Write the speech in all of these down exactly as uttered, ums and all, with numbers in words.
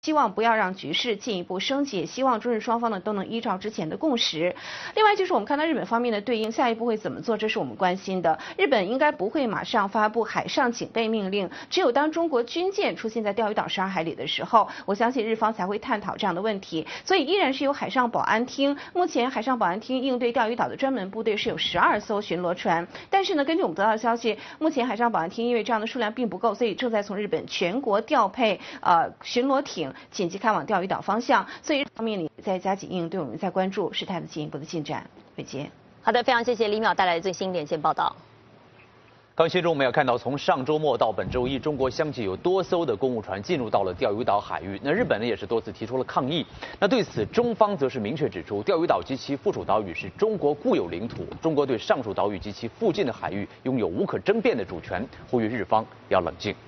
希望不要让局势进一步升级，也希望中日双方呢都能依照之前的共识。另外就是我们看到日本方面的对应，下一步会怎么做，这是我们关心的。日本应该不会马上发布海上警备命令，只有当中国军舰出现在钓鱼岛十二海里的时候，我相信日方才会探讨这样的问题。所以依然是由海上保安厅，目前海上保安厅应对钓鱼岛的专门部队是有十二艘巡逻船，但是呢，根据我们得到的消息，目前海上保安厅因为这样的数量并不够，所以正在从日本全国调配呃巡逻艇。紧急开往钓鱼岛方向，所以方面也在加紧应对，我们在关注事态的进一步的进展。伟杰， 好的，非常谢谢李淼带来的最新连线报道。 刚新中我们要看到，从上周末到本周一，中国相继有多艘的公务船进入到了钓鱼岛海域。那日本呢也是多次提出了抗议。那对此，中方则是明确指出，钓鱼岛及其附属岛屿是中国固有领土，中国对上述岛屿及其附近的海域拥有无可争辩的主权，呼吁日方要冷静。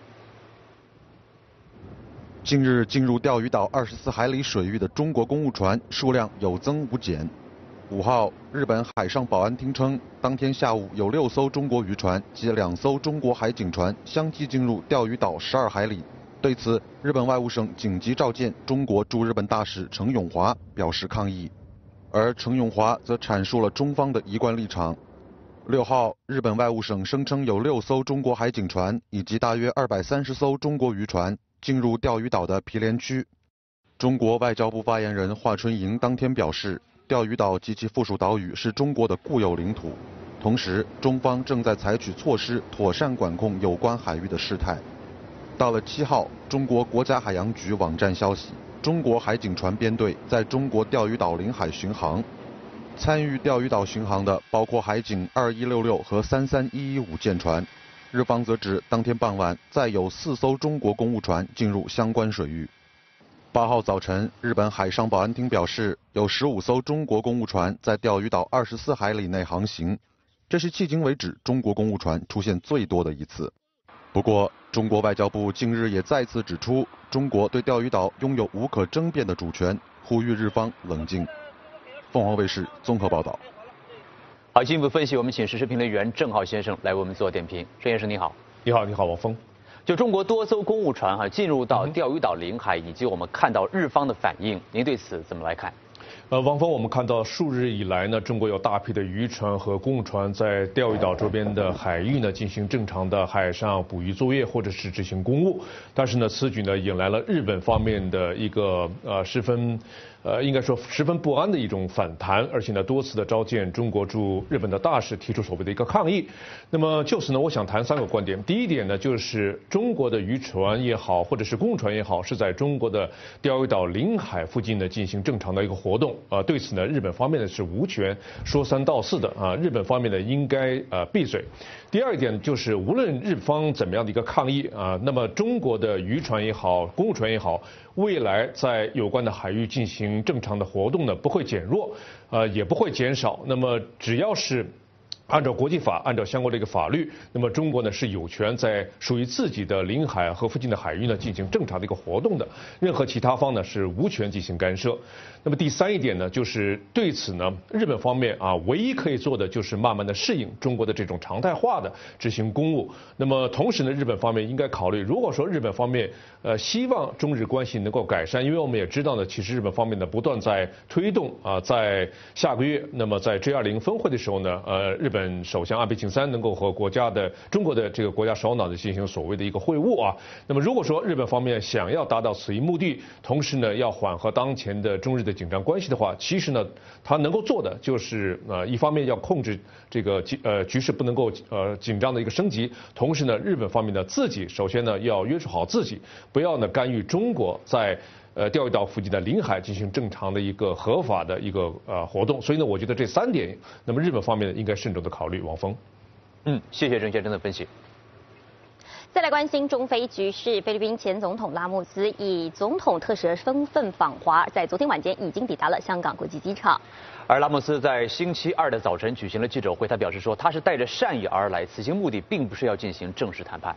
近日进入钓鱼岛二十四海里水域的中国公务船数量有增无减。五号，日本海上保安厅称，当天下午有六艘中国渔船及两艘中国海警船相继进入钓鱼岛十二海里。对此，日本外务省紧急召见中国驻日本大使程永华，表示抗议。而程永华则阐述了中方的一贯立场。六号，日本外务省声称有六艘中国海警船以及大约二百三十艘中国渔船进入钓鱼岛的毗连区。中国外交部发言人华春莹当天表示，钓鱼岛及其附属岛屿是中国的固有领土，同时中方正在采取措施妥善管控有关海域的事态。到了七号，中国国家海洋局网站消息，中国海警船编队在中国钓鱼岛领海巡航，参与钓鱼岛巡航的包括海警二一六六和三三一一五舰船。日方则指，当天傍晚再有四艘中国公务船进入相关水域。八号早晨，日本海上保安厅表示，有十五艘中国公务船在钓鱼岛二十四海里内航行，这是迄今为止中国公务船出现最多的一次。不过，中国外交部近日也再次指出，中国对钓鱼岛拥有无可争辩的主权，呼吁日方冷静。凤凰卫视综合报道。 好，进一步分析，我们请时事评论员郑浩先生来为我们做点评。郑先生你好。 你好，你好，王峰。 就中国多艘公务船哈进入到钓鱼岛领海，以及我们看到日方的反应，您对此怎么来看？ 呃，王峰，我们看到数日以来呢，中国有大批的渔船和公务船在钓鱼岛周边的海域呢进行正常的海上捕鱼作业或者是执行公务。但是呢，此举呢引来了日本方面的一个呃十分呃应该说十分不安的一种反弹，而且呢多次的召见中国驻日本的大使，提出所谓的一个抗议。那么就此呢，我想谈三个观点。第一点呢，就是中国的渔船也好，或者是公务船也好，是在中国的钓鱼岛领海附近呢进行正常的一个活动。啊，对此呢，日本方面呢是无权说三道四的啊，日本方面呢应该呃闭嘴。第二点就是，无论日方怎么样的一个抗议啊，那么中国的渔船也好，公务船也好，未来在有关的海域进行正常的活动呢，不会减弱，呃，也不会减少。那么只要是按照国际法，按照相关的一个法律，那么中国呢是有权在属于自己的领海和附近的海域呢进行正常的一个活动的，任何其他方呢是无权进行干涉。那么第三一点呢，就是对此呢，日本方面啊，唯一可以做的就是慢慢的适应中国的这种常态化的执行公务。那么同时呢，日本方面应该考虑，如果说日本方面呃希望中日关系能够改善，因为我们也知道呢，其实日本方面呢不断在推动啊，在下个月，那么在 G 二零 峰会的时候呢，呃，日本。日本首相安倍晋三能够和国家的中国的这个国家首脑呢进行所谓的一个会晤啊。那么如果说日本方面想要达到此一目的，同时呢要缓和当前的中日的紧张关系的话，其实呢他能够做的就是呃一方面要控制这个呃局势不能够呃紧张的一个升级，同时呢日本方面呢自己首先呢要约束好自己，不要呢干预中国在。呃，钓鱼岛附近的领海进行正常的一个合法的一个呃活动，所以呢，我觉得这三点，那么日本方面应该慎重的考虑。王峰， 嗯，谢谢郑先生的分析。 再来关心中非局势，菲律宾前总统拉莫斯以总统特使身份访华，在昨天晚间已经抵达了香港国际机场。 而拉莫斯在星期二的早晨举行了记者会，他表示说，他是带着善意而来，此行目的并不是要进行正式谈判。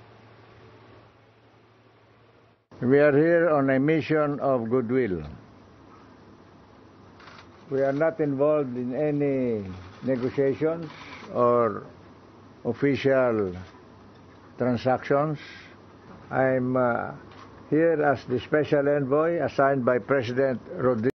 We are here on a mission of goodwill. We are not involved in any negotiations or official transactions. I'm uh, here as the special envoy assigned by President Rodriguez.